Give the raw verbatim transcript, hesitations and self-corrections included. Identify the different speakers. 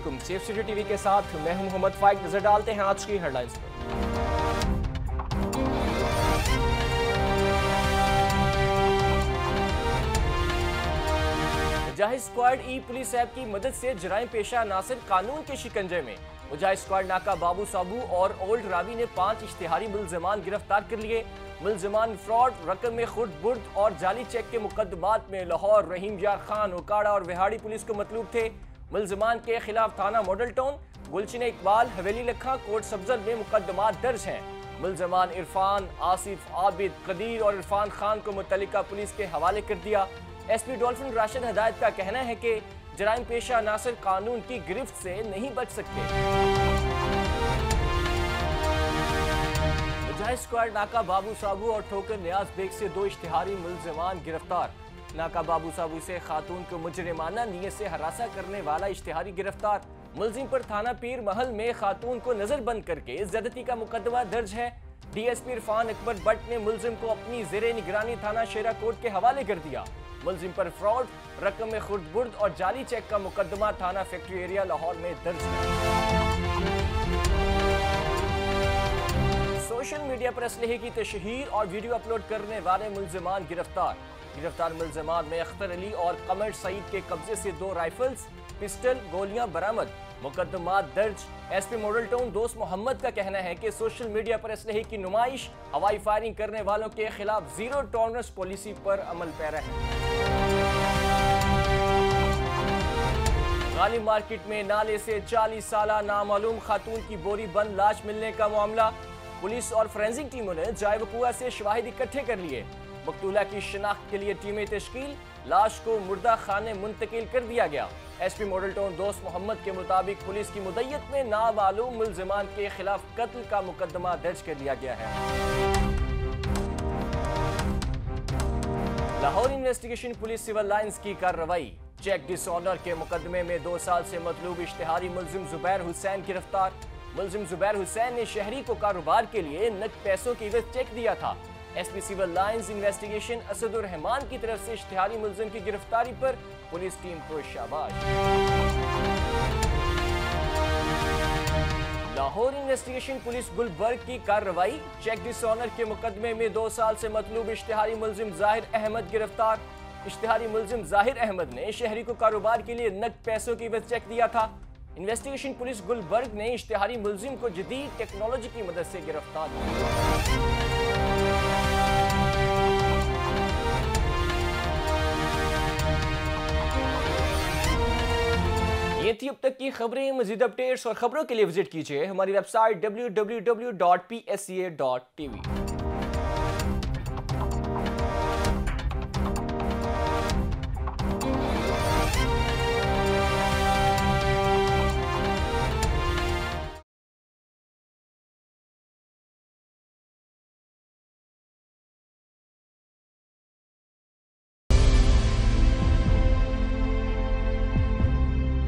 Speaker 1: वालेकुम। Safe city TV के साथ मैं हूं मोहम्मद फाइक। नजर डालते हैं आज की हेडलाइंस पर। Mujahid squad e police app की मदद से जराइम पेशा नासिर कानून के शिकंजे में। मुजाहिद स्क्वाड नाका बाबू साबू और ओल्ड रावी ने पांच इश्तिहारी मुलजमान गिरफ्तार कर लिए। मुलजमान फ्रॉड, रकम में खुर्द बुर्द और जाली चेक के मुकदमात में लाहौर, रहीम यार खान, उकाड़ा और विहाड़ी पुलिस को मतलूब थे। मुलजमान के खिलाफ थाना मॉडल टाउन, गुलशन इकबाल, हवेली लखा, कोट सब्जर में मुकदमात दर्ज हैं। मुलजमान इरफान, आसिफ, आबिद, कदीर और इरफान खान को मुतल्लिका पुलिस के हवाले कर दिया। एस पी डॉल्फिन राशिद हदायत का कहना है कि जराइम पेशा नासिर कानून की गिरफ्त से नहीं बच सकते। मुजाहिद स्क्वाड नाका बाबू साबू और ठोकर नियाज बेग से दो इश्तिहारी मुलजमान गिरफ्तार। नाका बाबू साबू से खातून को मुजरिमाना नीयत से हरासा करने वाला इश्तिहारी गिरफ्तार। मुलजिम पर थाना पीर महल में खातून को नजरबंद करके ज्यादती का मुकदमा दर्ज है। डीएसपी इरफान अकबर बट ने मुलजिम को अपनी जेरे निगरानी थाना शेरा कोट के हवाले कर दिया। मुलजिम पर फ्रॉड, रकम में खुर्द बुर्द और जाली चेक का मुकदमा थाना फैक्ट्री एरिया लाहौर में दर्ज है। सोशल मीडिया पर असलहे की तशहीर और वीडियो अपलोड करने वाले मुलजमान गिरफ्तार। गिरफ्तार मुलजमान में अख्तर अली और कमर सईद के कब्जे से दो राइफल्स, पिस्टल, गोलियां बरामद, मुकदमात दर्ज। एसपी मॉडल टाउन दोस्त मोहम्मद का कहना है कि सोशल मीडिया पर असलहे की नुमाइश, हवाई फायरिंग करने वालों के खिलाफ जीरो टॉलरेंस पॉलिसी पर अमल पैरा है। गालिब मार्केट में नाले से चालीस साल नामालूम खातून की बोरी बंद लाश मिलने का मामला। पुलिस और फोरेंसिक टीमों ने जाय वकुआ से शवाहिद इकट्ठे कर लिए। मकतूला की शिनाख्त के लिए टीमें तश्कील, लाश को मुर्दा खाने मुंतकिल कर दिया गया। एसपी मॉडल टाउन दोस्त मोहम्मद के मुताबिक पुलिस की मुद्दत में नामालूम मुलजमान के खिलाफ कत्ल का मुकदमा दर्ज कर लिया गया है। Lahore investigation police civil lines की कार्रवाई। चेक डिसऑनर के मुकदमे में दो साल से मतलूब इश्तिहारी मुलजिम जुबैर हुसैन गिरफ्तार। मुलजिम जुबैर हुसैन ने शहरी को कारोबार के लिए नकद पैसों की इवज चेक दिया था। SP civil lines investigation Asadur Rahman की तरफ से इश्तिहारी मुलजिम की गिरफ्तारी पर पुलिस टीम को शाबाश। लाहौर इन्वेस्टिगेशन पुलिस गुलबर्ग की कार्रवाई। चेक डिसऑनर के मुकदमे में दो साल से मतलूब इश्तिहारी मुलजिम जाहिर अहमद गिरफ्तार। इश्तिहारी मुलजिम जाहिर अहमद ने शहरी को कारोबार के लिए नकद पैसों की इवज चेक दिया था। इन्वेस्टिगेशन पुलिस गुलबर्ग ने इश्तिहारी मुलजिम को जदीद टेक्नोलॉजी की मदद से गिरफ्तार किया। ये थी अब तक की खबरें। मजीद अपडेट्स और खबरों के लिए विजिट कीजिए हमारी website W W W dot P S C A dot T we.